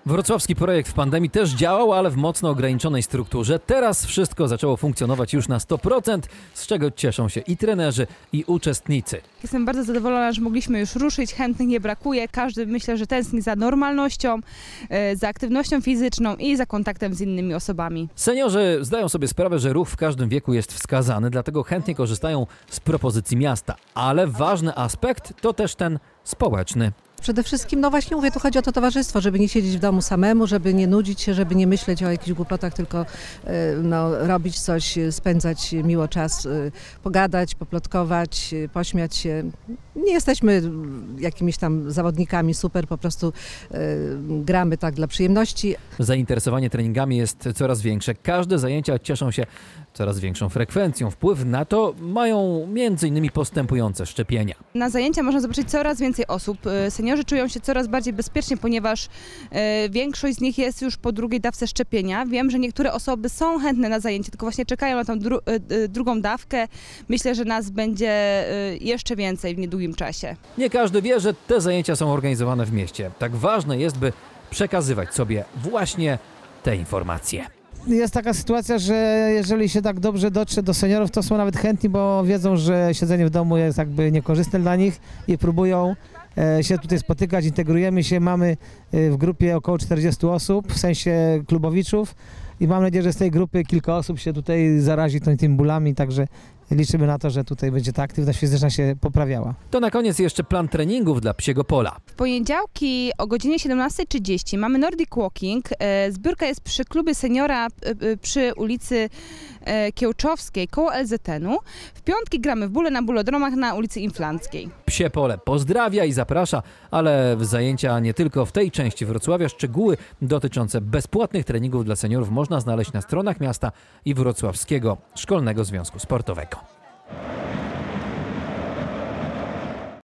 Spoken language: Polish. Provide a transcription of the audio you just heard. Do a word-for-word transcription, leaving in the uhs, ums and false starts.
Wrocławski projekt w pandemii też działał, ale w mocno ograniczonej strukturze. Teraz wszystko zaczęło funkcjonować już na sto procent, z czego cieszą się i trenerzy, i uczestnicy. Jestem bardzo zadowolona, że mogliśmy już ruszyć, chętnych nie brakuje. Każdy, myślę, że tęskni za normalnością, za aktywnością fizyczną i za kontaktem z innymi osobami. Seniorzy zdają sobie sprawę, że ruch w każdym wieku jest wskazany, dlatego chętnie korzystają z propozycji miasta. Ale ważny aspekt to też ten społeczny. Przede wszystkim, no właśnie mówię, tu chodzi o to towarzystwo, żeby nie siedzieć w domu samemu, żeby nie nudzić się, żeby nie myśleć o jakichś głupotach, tylko no, robić coś, spędzać miło czas, pogadać, poplotkować, pośmiać się. Nie jesteśmy jakimiś tam zawodnikami super, po prostu gramy tak dla przyjemności. Zainteresowanie treningami jest coraz większe. Każde zajęcia cieszą się coraz większą frekwencją. Wpływ na to mają między innymi postępujące szczepienia. Na zajęcia można zobaczyć coraz więcej osób. Seniorzy czują się coraz bardziej bezpiecznie, ponieważ większość z nich jest już po drugiej dawce szczepienia. Wiem, że niektóre osoby są chętne na zajęcie, tylko właśnie czekają na tą dru drugą dawkę. Myślę, że nas będzie jeszcze więcej w niedługim czasie. Nie każdy wie, że te zajęcia są organizowane w mieście. Tak ważne jest, by przekazywać sobie właśnie te informacje. Jest taka sytuacja, że jeżeli się tak dobrze dotrze do seniorów, to są nawet chętni, bo wiedzą, że siedzenie w domu jest jakby niekorzystne dla nich i próbują się tutaj spotykać, integrujemy się, mamy w grupie około czterdziestu osób, w sensie klubowiczów i mam nadzieję, że z tej grupy kilka osób się tutaj zarazi tymi bólami, także liczymy na to, że tutaj będzie ta aktywność fizyczna się poprawiała. To na koniec jeszcze plan treningów dla Psiego Pola. W poniedziałki o godzinie siedemnastej trzydzieści mamy Nordic Walking. Zbiórka jest przy klubie seniora przy ulicy Kiełczowskiej koło L Z N u. W piątki gramy w bóle na bólodromach na ulicy Inflanckiej. Psie Pole pozdrawia i zaprasza, ale w zajęcia nie tylko w tej części Wrocławia. Szczegóły dotyczące bezpłatnych treningów dla seniorów można znaleźć na stronach miasta i Wrocławskiego Szkolnego Związku Sportowego.